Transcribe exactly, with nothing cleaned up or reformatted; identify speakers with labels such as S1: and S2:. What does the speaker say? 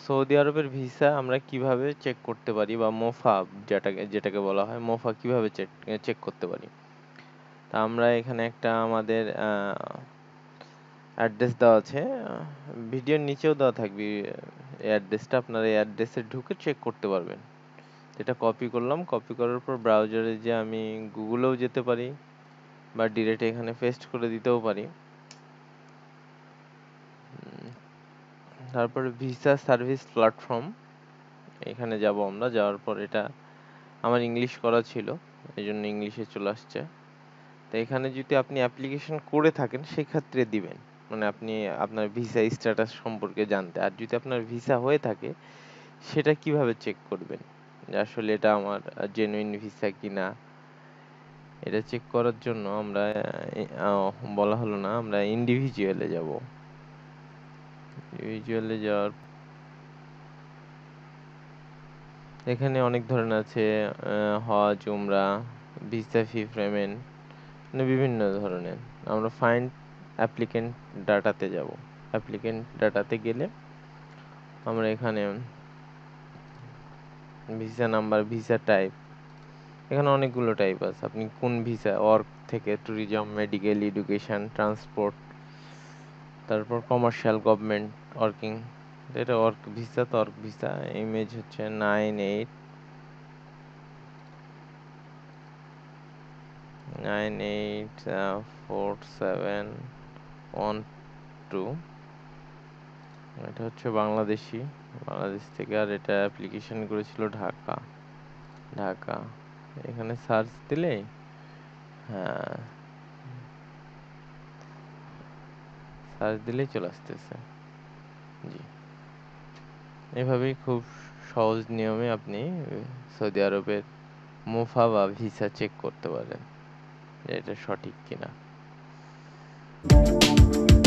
S1: Saudi আরবের visa আমরা কিভাবে চেক করতে পারি বা মোফা যেটাকে যেটাকে বলা হয় মোফা কিভাবে চেক চেক করতে পারি? তা আমরা এখানে একটা আমাদের অ্যাড্রেস দেওয়া আছে, ভিডিওর নিচেও দেওয়া থাকবে এই অ্যাড্রেসটা, আপনারা এই অ্যাড্রেসে ঢুকে চেক করতে পারবেন। এটা কপি করলাম, কপি করার পর ব্রাউজারে যে আমি গুগলেও যেতে পারি বা ডিরেক্ট এখানে পেস্ট করে দিতেও পারি। তারপরে ভিসা সার্ভিস প্ল্যাটফর্ম, এখানে যাব আমরা। যাওয়ার পর এটা আমার ইংলিশ করা ছিল, এই জন্য ইংলিশে চলে আসছে। তো এখানে যদি আপনি অ্যাপ্লিকেশন করে থাকেন সেক্ষেত্রে দিবেন, মানে আপনি আপনার ভিসা স্ট্যাটাস সম্পর্কে জানতে। আর যদি আপনার ভিসা হয়ে থাকে সেটা কিভাবে চেক করবেন যে আসলে এটা আমার জেনুইন ভিসা কিনা, এটা চেক করার জন্য আমরা আহ, বলা হলো না, আমরা ইন্ডিভিজুয়ালে যাব। ইন্ডিভিজুয়ালে যাওয়ার এখানে অনেক ধরনের আছে, আহ, হজ, উমরা, ভিসা ফি পেমেন্ট, মানে বিভিন্ন ধরনের। আমরা ফাইন্ড অ্যাপ্লিকেন্ট ডাটাতে যাব। অ্যাপ্লিকেন্ট ডাটাতে গেলে আমরা এখানে ভিসা নাম্বার, ভিসা টাইপ, এখানে অনেকগুলো টাইপ আছে। আপনি কোন ভিসা, ওয়ার্ক থেকে ট্যুরিজম, মেডিকেল, এডুকেশন, ট্রান্সপোর্ট, তারপর কমার্শিয়াল, গভর্নমেন্ট, ওয়ার্কিং। এটা ওয়ার্ক ভিসা, তো ওয়ার্ক ভিসা। ইমেজ হচ্ছে nine eight nine eight four seven one two. এটা হচ্ছে বাংলাদেশি, বাংলাদেশ থেকে। আর এটা অ্যাপ্লিকেশন করেছিল ঢাকা, ঢাকা। এখানে সার্চ দিলে, হ্যাঁ, সার্চ দিলেই চলে আসতেছে। জি, এভাবেই খুব সহজ নিয়মে আপনি সৌদি আরবের মুফা বা ভিসা চেক করতে পারেন যে এটা সঠিক কিনা।